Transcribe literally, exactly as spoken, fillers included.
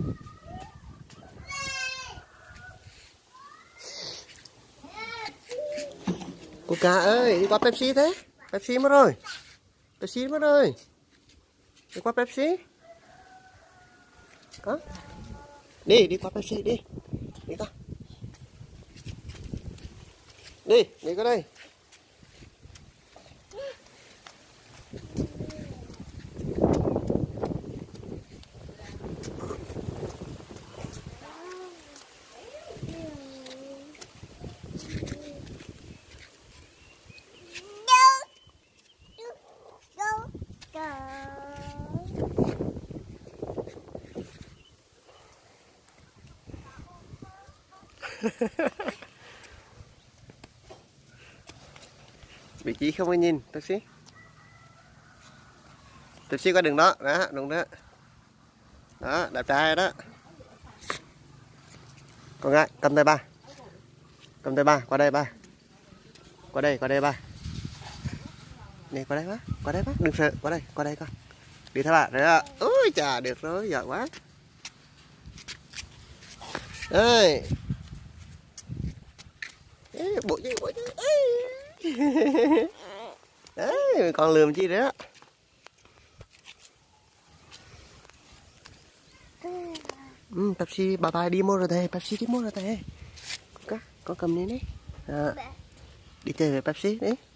Coca ơi, đi qua Pepsi thế? Pepsi mất rồi. Pepsi mất rồi. Đi qua Pepsi. Đó. Đi, đi qua Pepsi đi. Đi con. Đi, đi qua đây. Vị trí không có nhìn Pepsi. Pepsi qua đường đó, đó, đúng đó. Đó, đẹp trai đó. Con gái, cầm tay ba. Cầm tay ba, qua đây ba. Qua đây, qua đây ba. Nè, qua đây ba, qua đây ba, đừng sợ, qua đây, qua đây con. Đi theo bà, đấy ạ. Ôi chà, được rồi, giỏi quá. Đây. Ê, bộ gì, bộ gì. Đấy, con lườm chi đấy á. Ừ, Pepsi, bà bà đi mua rồi thầy, Pepsi đi mua rồi thầy. Con, con cầm đi đi. À, đi chơi với Pepsi đấy.